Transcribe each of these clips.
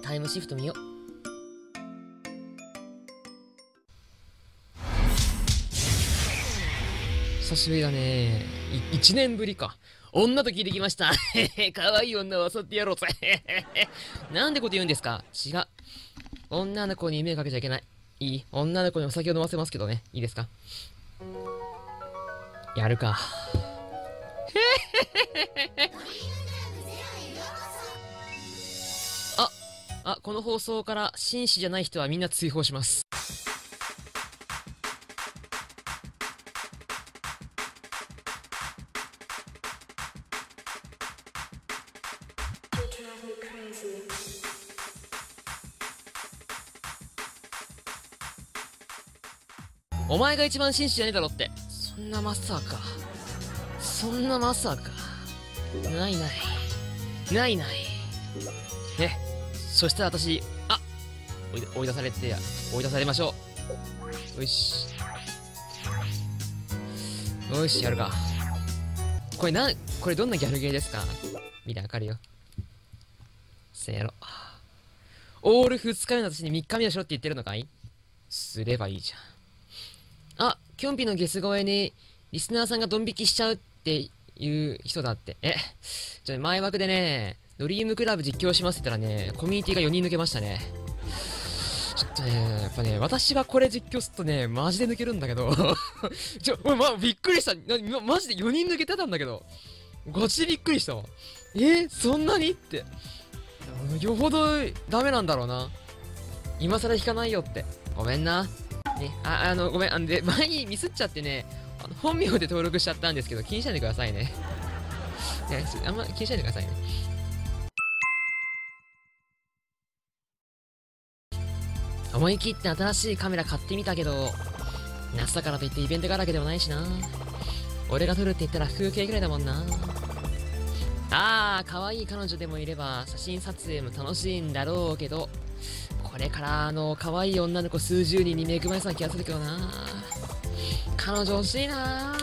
タイムシフト見よ。久しぶりだね。1年ぶりか。女と聞いてきました。可愛い女を襲ってやろうぜ。なんてこと言うんですか。違う。女の子に目かけちゃいけない。いい？女の子にお酒を飲ませますけどね。いいですか？やるか。この放送から紳士じゃない人はみんな追放します。お前が一番紳士じゃねえだろって。そんなまさか。そんなまさか。ないない。ないない。そしたら私、追い出されて、追い出されましょう。よし。よし、やるか。これどんなギャルゲーですか？見てわかるよ。せやろ。オール2日目の私に3日目をしろって言ってるのかい？すればいいじゃん。キョンピのゲス声に、リスナーさんがドン引きしちゃうっていう人だって。前枠でね、ドリームクラブ実況しますって言ったらね、コミュニティが4人抜けましたね。ちょっとね、やっぱね、私がこれ実況するとね、マジで抜けるんだけど。びっくりした。マジで4人抜けてたんだけど。ガチでびっくりしたわ。そんなにって。よほどダメなんだろうな。今更引かないよって。ごめんな。ね、ごめん。で、前にミスっちゃってね、本名で登録しちゃったんですけど、気にしないでくださいね。あんま気にしないでくださいね。思い切って新しいカメラ買ってみたけど、夏だからといってイベントがあるわけでもないしな。俺が撮るって言ったら風景くらいだもんな。可愛い彼女でもいれば写真撮影も楽しいんだろうけど、これから可愛い女の子数十人に恵まれそうな気がするけどな。彼女欲しいな。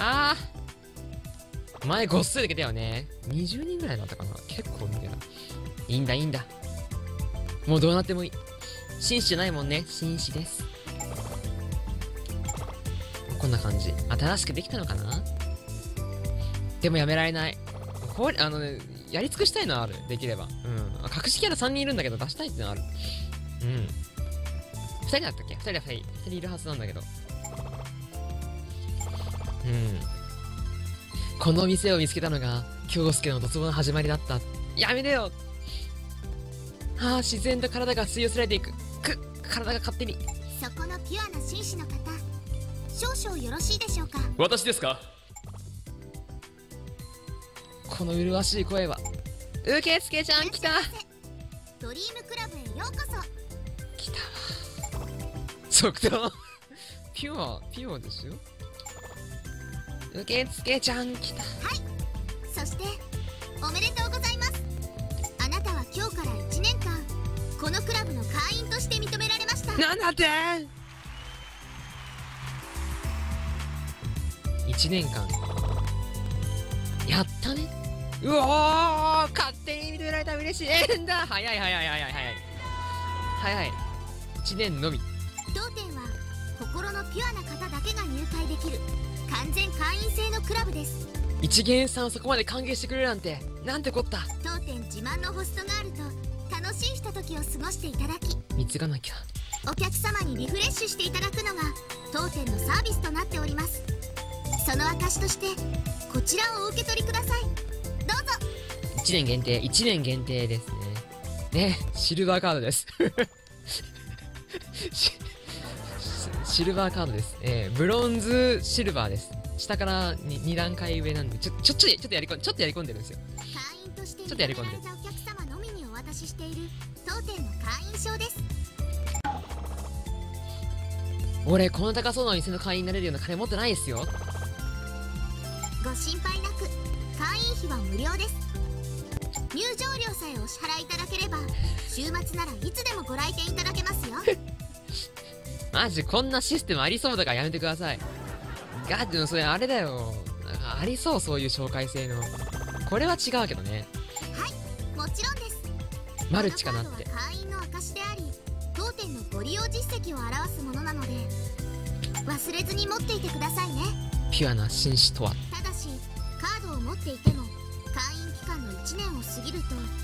前ごっそり抜けたよね。20人ぐらいだったかな。結構抜けた。いいんだいいんだ。もうどうなってもいい。紳士じゃないもんね。紳士です。こんな感じ。新しくできたのかな。でもやめられない。やり尽くしたいのはある。できれば。隠しキャラ3人いるんだけど出したいってのはある。2人だったっけ？ 2人は2人いるはずなんだけど。この店を見つけたのが京介のドツボの始まりだった。やめてよ。自然と体が吸い寄せられていく。体が勝手に。 そこのピュアな紳士の方、少々よろしいでしょうか？ 私ですか？この麗しい声は。受付ちゃん来た。 ドリームクラブへようこそ。 来たわ。即答。ピュアですよ。受付ちゃん来た。 そしておめでとうございます。あなたは今日から1年間このクラブの会員として認められました。 なんだって？1年間やったね。うおー、勝手に認められた。嬉しいんだ。早い。1年のみ。 当店は心のピュアな方だけが入会できる完全会員制のクラブです。 一元さんをそこまで歓迎してくれるなんて、なんてこった。 当店自慢のホストガールと楽しいひとときを過ごしていただき、 貢がなきゃ。 お客様にリフレッシュしていただくのが当店のサービスとなっております。その証としてこちらをお受け取りください。どうぞ。 1年限定ですね。シルバーカードです。シルバーカードです。ブロンズシルバーです。下から2段階上なんで、ちょっとやり込んでるんですよ。 会員としてちょっとやり込んでる。 認められたお客様のみにお渡ししている当店の会員証です。 俺この高そうな店の会員になれるような金持ってないですよ。 ご心配なく会員費は無料です。入場料さえお支払いいただければ週末ならいつでもご来店いただけますよ。 マジこんなシステムありそうだからやめてください。でもそれあれだよ。なんかありそう、そういう紹介制の。これは違うけどね。 はい、もちろんです。 マルチかなって。 このカードは会員の証であり、当店のご利用実績を表すものなので忘れずに持っていてくださいね。 ピュアな紳士とは。 ただしカードを持っていても会員期間の1年を過ぎる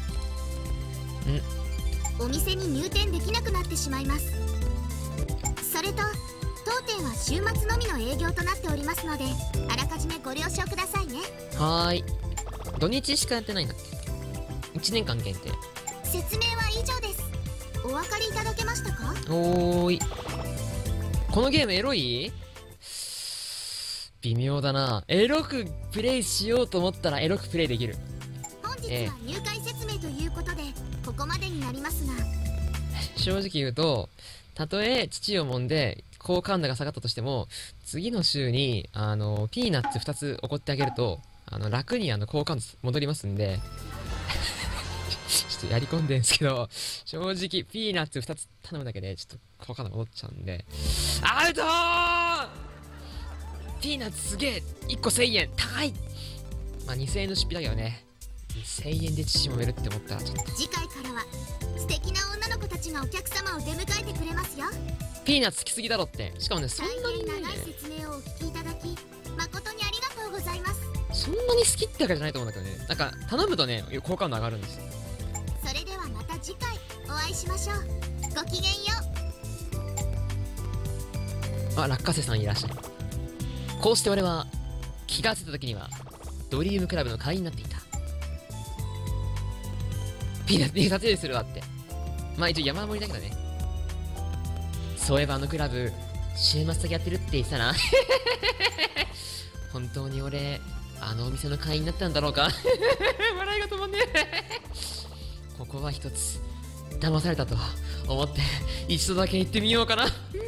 とお店に入店できなくなってしまいます。それと当店は週末のみの営業となっておりますので、あらかじめご了承くださいね。 はーい。土日しかやってないんだっけ。1年間限定。 説明は以上です。お分かりいただけましたか？ おーい。このゲームエロい？微妙だな。エロくプレイしようと思ったらエロくプレイできる。 本日は入会説明ということでここまでになりますが、 正直言うと、たとえ父を揉んで好感度が下がったとしても、次の週にピーナッツ2つ怒ってあげると楽に好感度戻りますんでちょっとやり込んでんすけど、正直ピーナッツ2つ頼むだけでちょっと好感度戻っちゃうんで、アウトー。ピーナッツすげえ、1個1000円高い。まあ2000円の出費だけどね、2000円で父揉めるって思ったらちょっと。 次回からは素敵な女の子たちがお客様を出迎えてくれますよ。 ピーナッツ好きすぎだろって。しかもね、そんなにね、 大変長い説明をお聞きいただき誠にありがとうございます。 そんなに好きってわけじゃないと思うんだけどね、なんか頼むとね好感度上がるんですよ。 それではまた次回お会いしましょう。ごきげんよう。 あ、落花生さんいらっしゃい。こうして俺は気がついた時にはドリームクラブの会員になっていた。ピーナッツに撮影するわって。まあ一応山盛りだけどね。そういえばクラブ週末だけやってるって言ってたな本当に俺お店の会員になったんだろうか笑いが止まんねえここは一つ騙されたと思って一度だけ行ってみようかな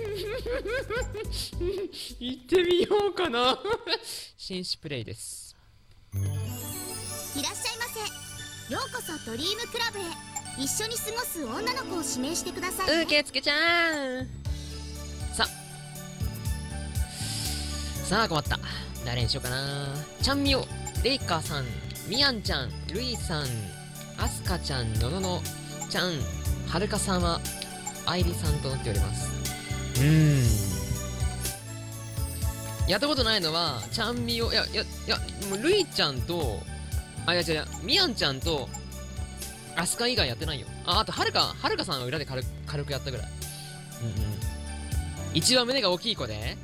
行ってみようかな紳士プレイです。 いらっしゃいませ。ようこそドリームクラブへ。一緒に過ごす女の子を指名してください、ね。 受付ちゃん。さあ困った。誰にしようかな。ちゃんみお、レイカさん、みやんちゃん、るいさん、あすかちゃん、のののちゃん、はるかさんはあいりさんとなっております。やったことないのはちゃんみお、いやもうるいちゃんと違うみやんちゃんとあすか以外やってないよ。あとはるかさんは裏で軽くやったぐらい。一番胸が大きい子で、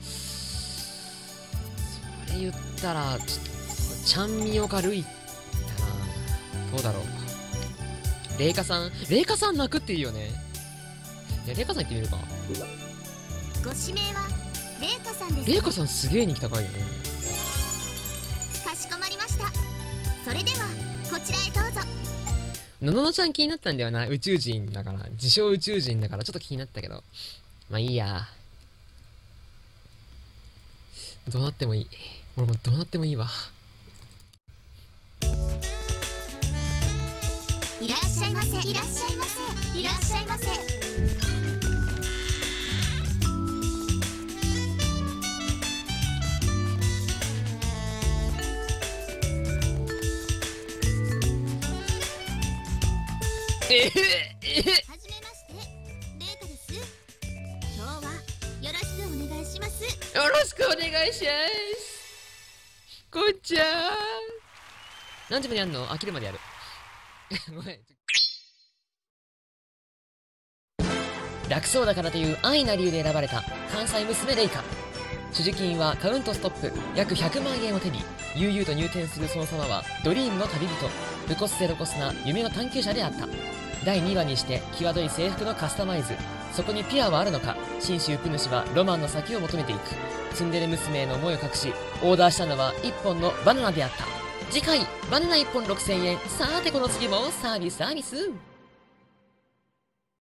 それ言ったらちょっとちゃんみおかるいだな。どうだろう。レイカさん泣くっていいよね。いやレイカさん行ってみるか。 ご指名はレイカさんです。 レイカさんすげえ人気高いよね。 かしこまりました。それではこちらへどうぞ。 のののちゃん気になったんだよな。宇宙人だから、自称宇宙人だからちょっと気になったけど、まあいいや。どうなってもいい。俺もどうなってもいいわ。 いらっしゃいませ。いらっしゃいませ。いらっしゃいませ。はじめまして、レイカです。今日はよろしくお願いします。 よろしくお願いします。こんちゃーん。何時までやんの？飽きるまでやる。ごめん。楽そうだからという安易な理由で選ばれた関西娘レイカ。所持金はカウントストップ約100万円を手に悠々と入店するその様はドリームの旅人、ルコステロコスな夢の探求者であった。第2話にして際どい制服のカスタマイズ、そこにピュアはあるのか。信州プ主はロマンの先を求めていく。ツンデレ娘への思いを隠しオーダーしたのは1本のバナナであった。次回バナナ1本6000円。さーてこの次もサービス。